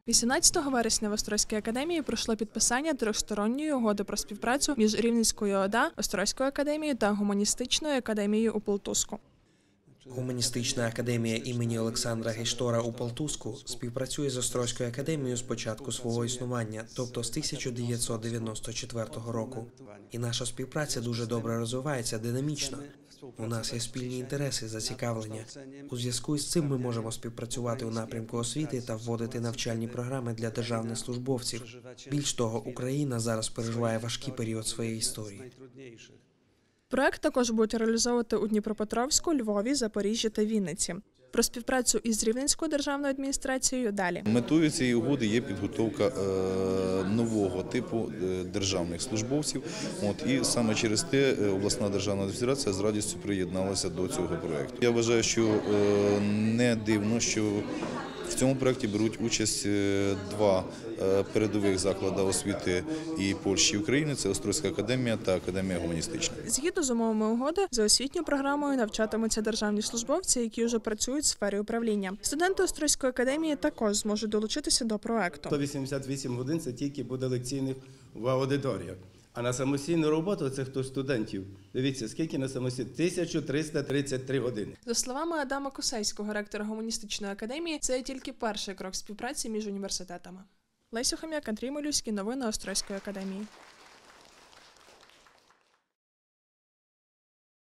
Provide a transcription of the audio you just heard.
18 вересня в Острозькій академії пройшло підписання тристоронньої угоди про співпрацю між Рівненською ОДА, Острозькою академією та Гуманістичною академією у Полтуску. Гуманістична академія імені Олександра Гейштора у Полтуску співпрацює з Острозькою академією з початку свого існування, тобто з 1994 року. І наша співпраця дуже добре розвивається динамічно. У нас є спільні інтереси, зацікавлення. У зв'язку із цим ми можемо співпрацювати у напрямку освіти та вводити навчальні програми для державних службовців. Більш того, Україна зараз переживає важкий період своєї історії. Проект також будуть реалізовувати у Дніпропетровську, Львові, Запоріжжі та Вінниці. Про співпрацю із Рівненською державною адміністрацією далі. Метою цієї угоди є підготовка нового типу державних службовців. І саме через те обласна державна адміністрація з радістю приєдналася до цього проекту. Я вважаю, що не дивно, що в цьому проєкті беруть участь два передових заклади освіти і Польщі, і України – це Острозька академія та Академія гуманістична. Згідно з умовами угоди, за освітньою програмою навчатимуться державні службовці, які вже працюють в сфері управління. Студенти Острозької академії також зможуть долучитися до проекту. 188 годин – це тільки буде лекційних в аудиторіях. А на самостійну роботу це хто студентів? Дивіться, скільки на самостійну? 1333 години. За словами Адама Кусейського, ректора Гуманістичної академії, це тільки перший крок співпраці між університетами. Леся Хом'як, Андрій Малюський. Новини Острозької академії.